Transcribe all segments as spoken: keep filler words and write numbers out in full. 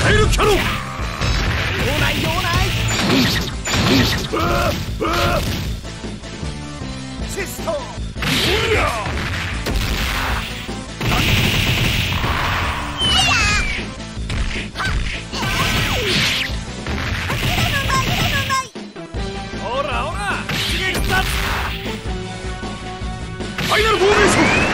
サイルキャノン。 用ない用ないシスト。 おりゃほらほら刺激だ。 ファイナルフォーメーション。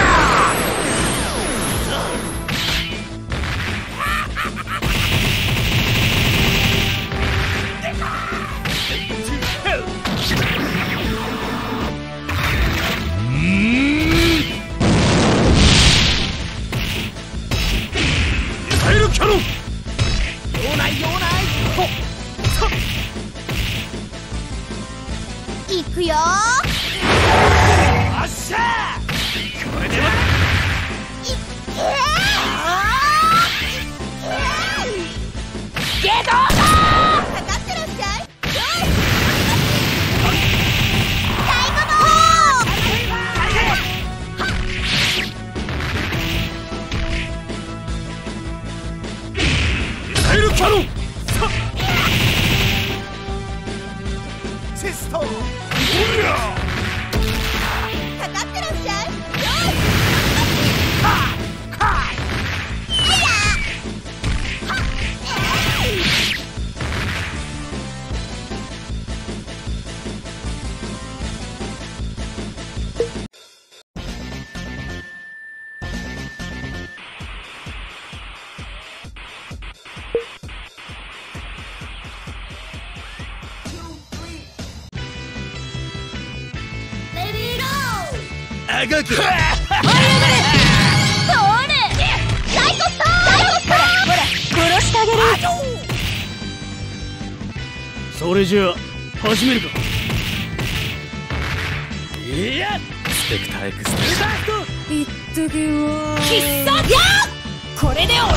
キャノン。 用ない用ないいくよ。 あっしゃー。これではゲドーだ。かかってらっしゃい。よし最後のミサイルキャノン。 シスト。 おりゃかかってらっしゃい。よしカーカー。 えいやはっえい。レディーゴー。 あがき。 それサイコスター。サイコスター。ほら殺してあげる。 それじゃあ始めるか。いやスペクターエクストラいってきは必殺や。これでお休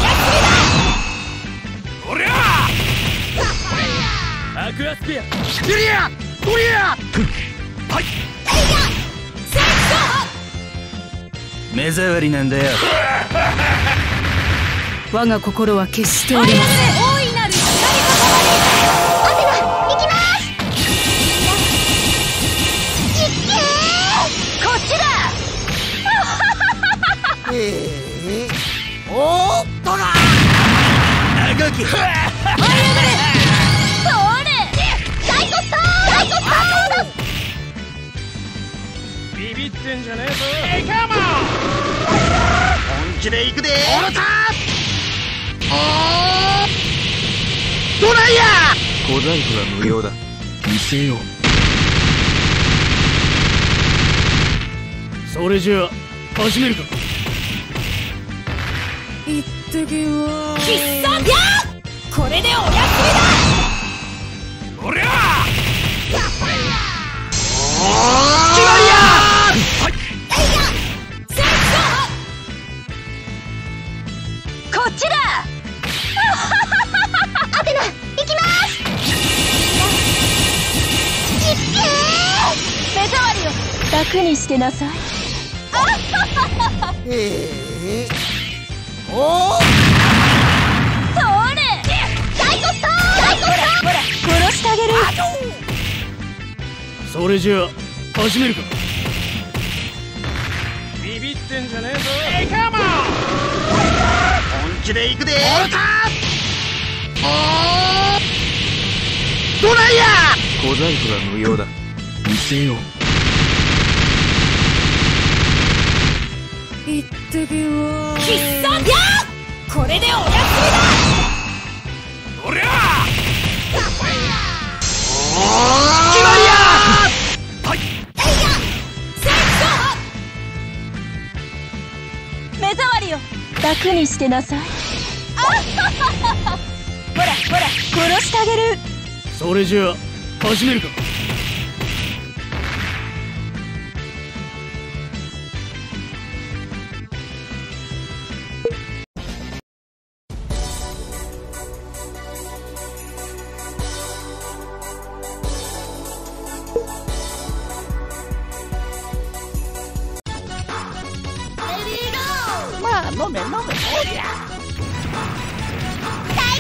おりゃアクアスピアキリアゴリア。はいみだ。えいやセッ目障りなんだよ。 我が心は決しております。 大いなる光のそばにアテナ行きます。いっけーこっちだ。 ええおーっとな。 あがき。 それサイコスター。サイコスター。 ビビってんじゃねえぞ。 えカモン。 本気で行くで。 おろたドライヤー。小細工は無用だ。見せよう。それじゃあ始めるか。 一滴は必殺や。これでお休みだ。 おりゃ決まりや。 えいやセット。こっちだ。アテナ行きます。いっけー目障りを楽にしてなさい。 ええおー。 それサイコスター。サイコスター。 ほら殺してあげる。 それじゃあ始めるか。ビビってんじゃねえぞ。 えカモン。 本気で行くで。 おろたドライヤー。小細工は無用だ。見せよう。 一滴は必殺や。これでお休みだ。 おりゃ決まりや。 はいえいやセット。 目障りを楽にしてなさい。ほらほら殺してあげる。 それじゃあ始めるか。 まあ飲め飲め。おりゃサイ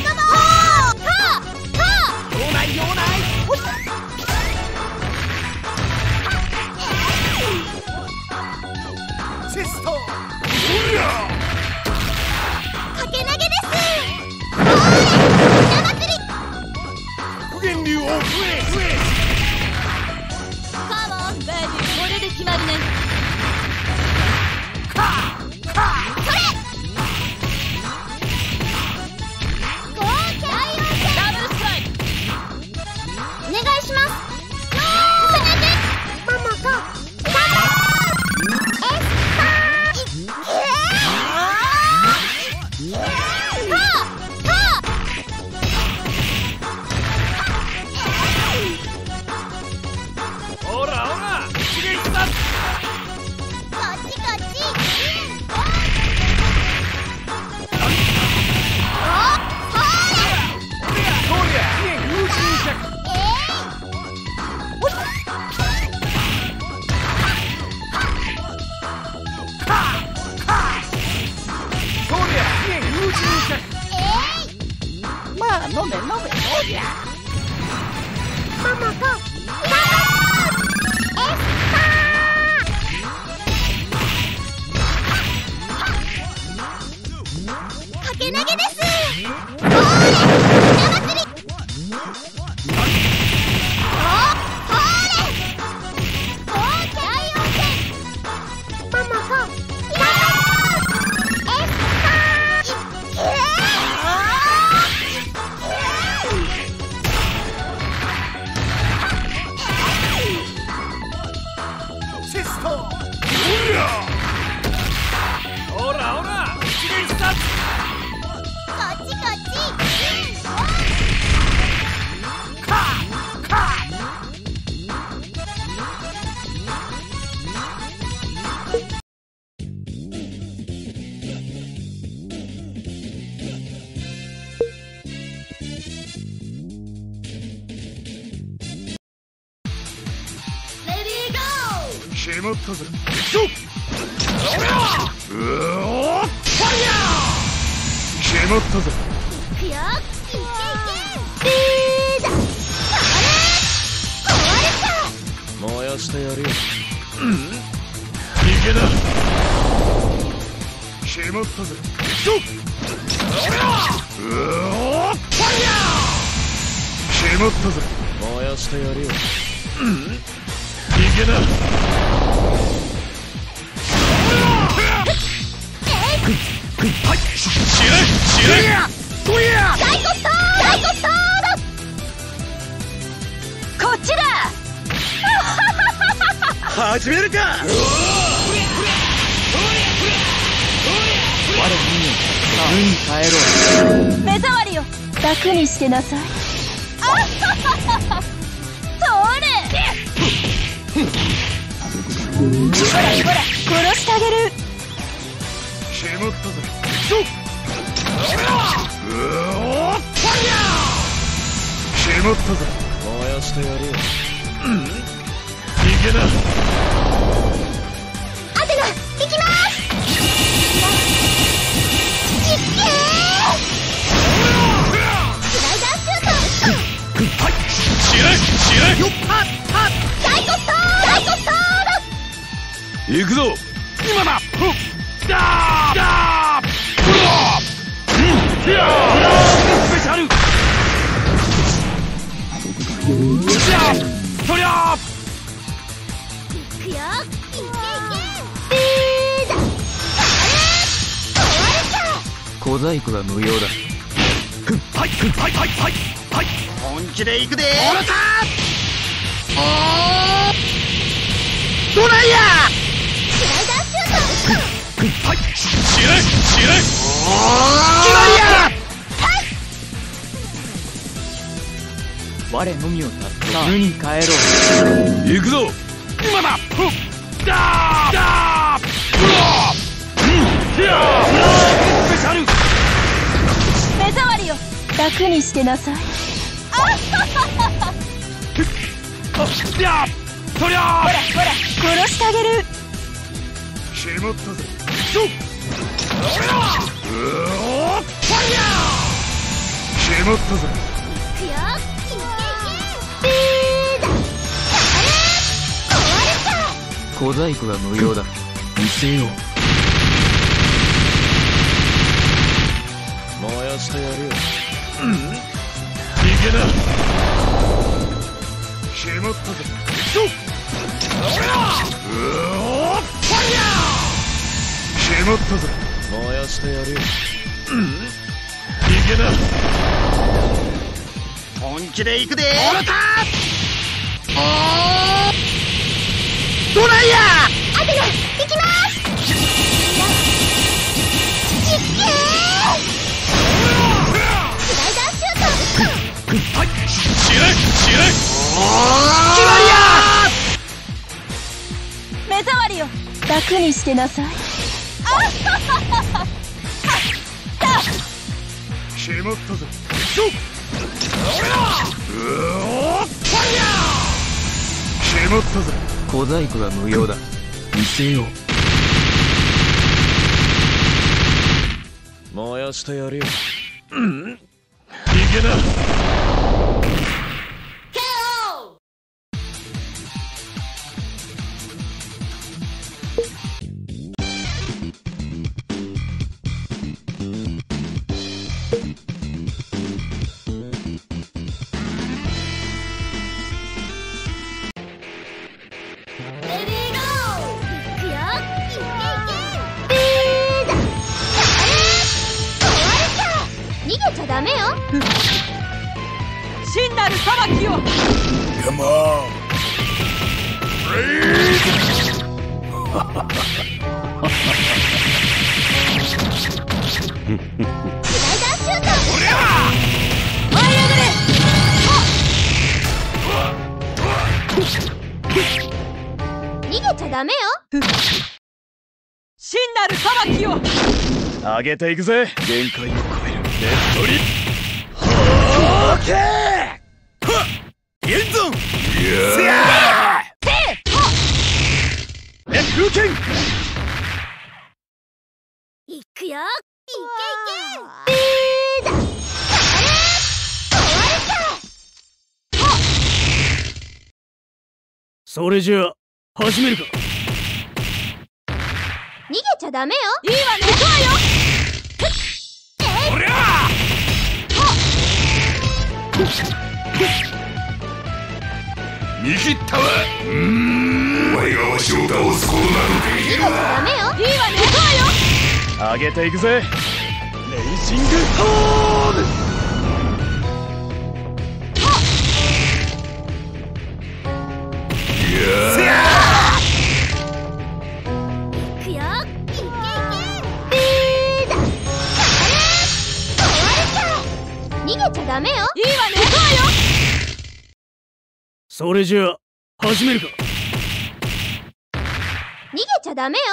ほらほら一撃だ。 こっちこっち。 まあ飲め飲めおりゃ。 ママとかけ投げです。おーれひな祭り。おほーれおー大温泉。ママとやーエスパーいっシスト。ほらほら一撃だ。 こっちこっち。 カーカー。 レディーゴー。 決まったぜ。うおーファイヤー。決まったぜ。 いくよ。いけいけ。リーダー。それ。壊れ燃やしてやるよ。逃げな。決まったぜ。うおーファイヤー。決まったぜ。燃やしてやるよ。逃げな。はい、死ね死ね。 た。サイコスター。サイコスターだ。 こっちだ。 始めるか。我にに帰ろう。 目障りよ。楽にしてなさい。あははは。それ。ほらほら殺してあげる。 決まったぜ。うおーファイヤー。決まったぜ。燃やしてやるよ。逃げな。 アテナ行きます。いっけー。スライダーシュート。 はい、死ね死ね。よっはっはっ。 サイコスター。サイコスターだ。 行くぞ。 今だ。ダーダー。スペシャル。そりゃ。 いくよ。いけいけ。リーダー。それ。壊れた。 小細工は無用だ。 はいはいはいはいはい。 本気で行くで。 おらた。 おーどないや。 スライダーシュート。 はい。 死ね死ね。おー決まりや。 我のみを立って無に帰ろう。行くぞ。 今だ。ダーダー。スペシャル。 目障りよ。楽にしてなさい。あははは。 いやそりゃ。 ほらほら殺してあげる。 決まったぜ。 うおーうおーファイヤー。決まったぜ。 いくよ。いけいけ。リーダー。それ。壊れた。 小細工は無用だ。見せよう。燃やしてやるよ。逃げな。決まったぜ。うおーファイヤー。決まったぜ。燃やしてやるよ。逃げな。本気で行くで。 おらた。 おーどないや。 アテナ行きます。いっけー。 楽にしてなさい。 決まったぜ。決まったぜ。 小細工は無用だ。見せよう。 燃やしてやるよ。うん、いけな。 ダメよ。 真なる裁きを。 Come on。 スライダーシュート。 おりゃ舞い上がれ。逃げちゃダメよ。 真なる裁きを。 上げていくぜ。限界を超える。ネットリオーケー。はっエンゾン。せやーえ風剣。 いくよ。いけいけ。ビーだ。あれ壊れた。 それじゃあ始めるか。 逃げちゃダメよ。 いいわね。行くわよ。 おりゃ見切ったわ。うーん、お前がわしを倒すことなどできる。 逃げちゃダメよ。 いいわね。行くわよ。 上げていくぜ。レイジングトール。せやいくよ。いけいけ。ビーだ。あれ壊れた。逃げちゃダメよ。 いいわね。行くわよ。 それじゃあ始めるか。 逃げちゃダメよ。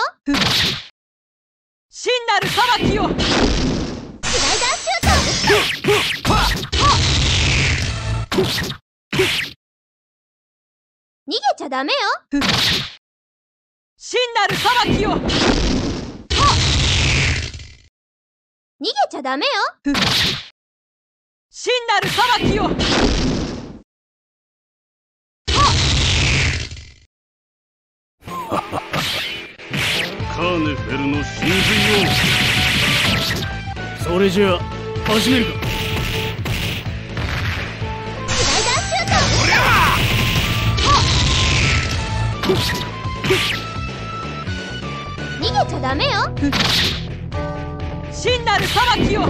真なる裁きを。 スライダーシュート。逃げちゃダメよ。 真なる裁きを。 逃げちゃダメよ。 真なる裁きを。 カーネフェルの神髄を。それじゃあ始めるか。 スライダーシュート。 おりゃ逃げちゃダメよ。 真なる裁きを。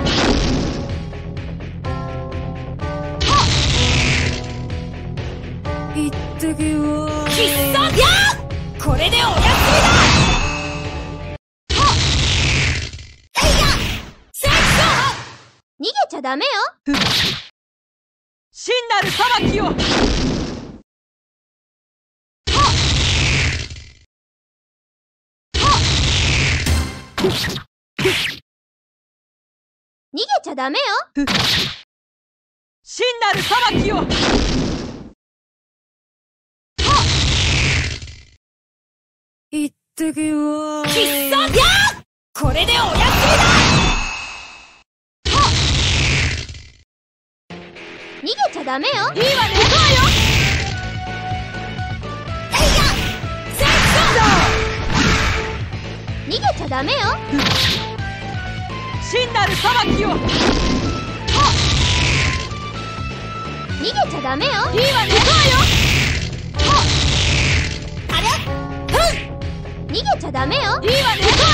いってきます。 必殺やー。これでお休みだ。えいやセクション。逃げちゃダメよ。 真なる裁きを。 逃げちゃダメよ。 真なる裁きを。いってきます。 必殺やー。これでお休みだ。逃げちゃダメよ。 いいわね。行くわよ。 えいやセクション。逃げちゃダメよ。 真なる裁きを。 逃げちゃダメよ。 いいわね。行くわよ。 あれ逃げちゃダメよ。 いいわね。行くわよ。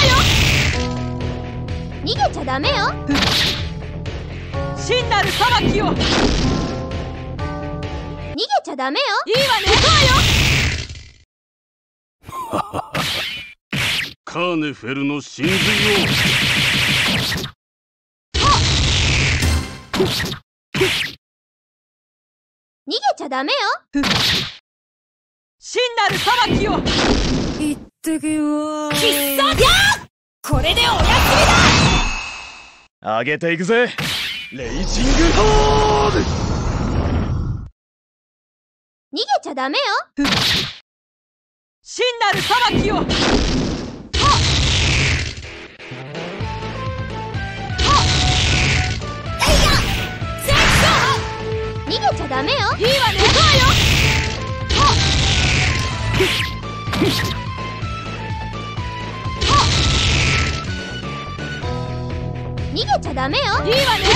逃げちゃダメよ。 真なる裁きを。 逃げちゃダメよ。 いいわね。行くわよ。 カーネフェルの神髄を。 逃げちゃダメよ。 真なる裁きを。いっってきは必殺やこれでお休みだ。 上げていくぜ。レイジングホール。 逃げちゃダメよ。 真なる裁きを。 逃げちゃダメよ。 いいわね。 逃げちゃダメよ。 いいわね。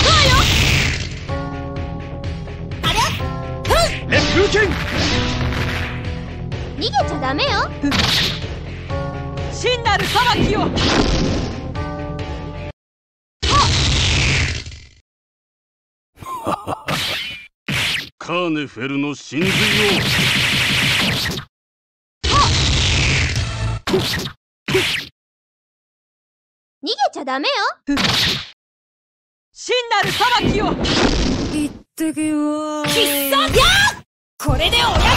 あれ烈風剣。 逃げちゃダメよ。 真なる裁きを。 カーネフェルの真髄を。 逃げちゃダメよ。 真なる裁きを。一滴は必殺やこれでお休みだ。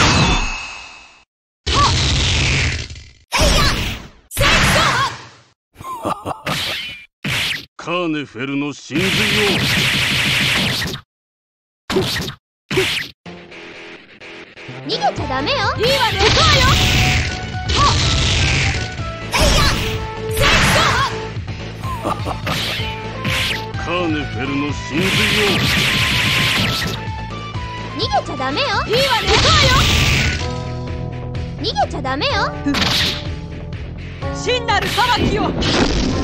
カーネフェルの真髄を。 逃げちゃダメよ。 いいわね。 カーネフェルの真髄を。 逃げちゃダメよ。 いいわね。 逃げちゃダメよ。 真なる裁きを。